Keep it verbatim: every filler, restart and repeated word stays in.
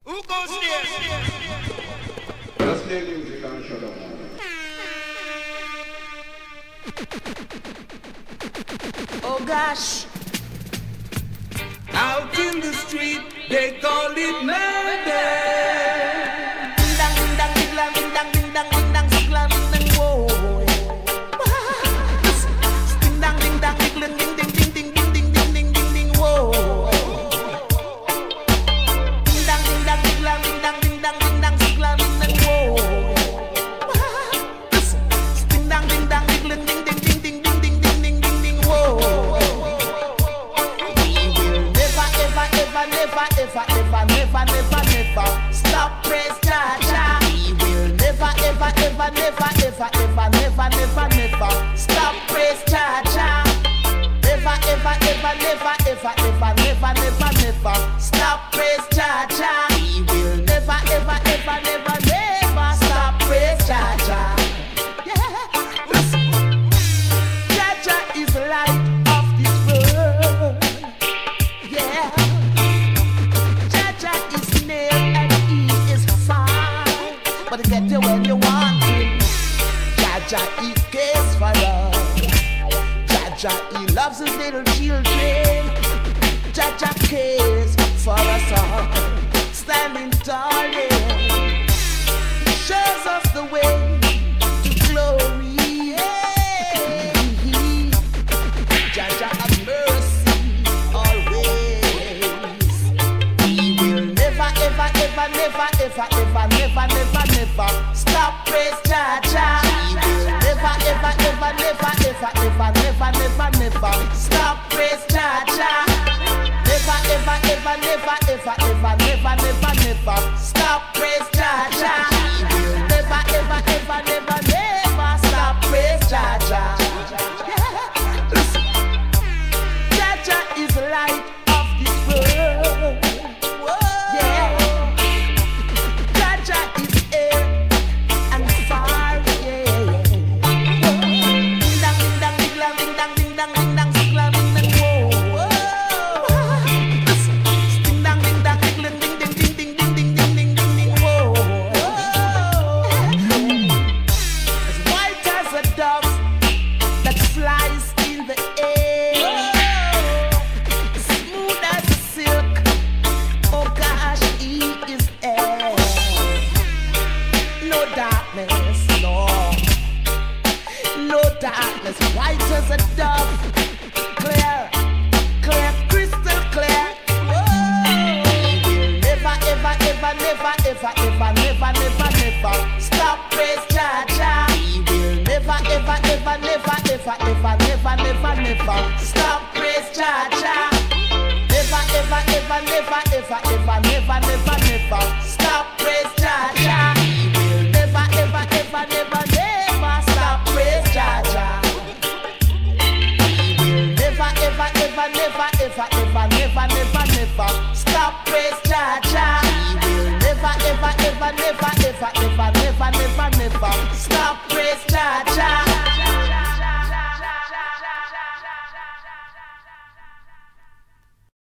Who goes there? Just play music and shut up. Oh gosh. Out in the street, they call it murder. Ding dang, ding dang, ding dang, ding dang, ding dang, ding dang, ding dang, ding dang, whoa. Ding dang, ding dang, ding dang, ding ding, ding ding, ding ding, ding ding, ding ding, whoa. Ding dang, ding dang, ding dang, ding dang, ding dang, ding dang, ding dang, ding dang, whoa. Ding dang, ding dang, ding dang, ding ding, ding ding, ding ding, ding ding, ding ding, whoa. Never, never, ever, ever, never, never, never stop praise Jah Jah. We will never, ever, ever, never, ever, ever, never, never, never stop praise Jah Jah. Never, ever, ever, never, ever, ever, never, never, never stop praise Jah Jah. We will never, ever, ever, never, never stop praise Jah Jah. Yeah, listen. Jah Jah is the light of this world. Yeah. But to get you when you want him. Jah Jah, he cares for us. Jah Jah, he loves his little children. Jah Jah cares for us all. Standing tall, yeah. He shows us the way to glory. Yeah. Jah Jah have mercy always. He will never, ever, ever, never, ever, ever, never, never, never stop praise Jah Jah. Never, ever, ever, never, ever, ever, never, never, never stop praise Jah Jah. Never, ever, ever, never, ever, ever, never, never, never stop praise Jah Jah. Never, ever, ever, never, never stop praise Jah Jah. Listen, Jah Jah is the light of this world. Darkness, white as a dove, clear, clear, crystal clear. Oh, we will never, ever, ever, never, ever, ever, never, never, never stop praise Jah Jah. We will never, ever, ever, never, ever, ever, never, never, never stop praise Jah Jah. Never, ever, ever, never, ever, ever, never, never, never stop praise Jah Jah. We will never, ever, ever, never, never stop praise Jah Jah. Never, ever, never, ever, ever, never, never, never stop praise Jah Jah. We will never, ever, ever, never,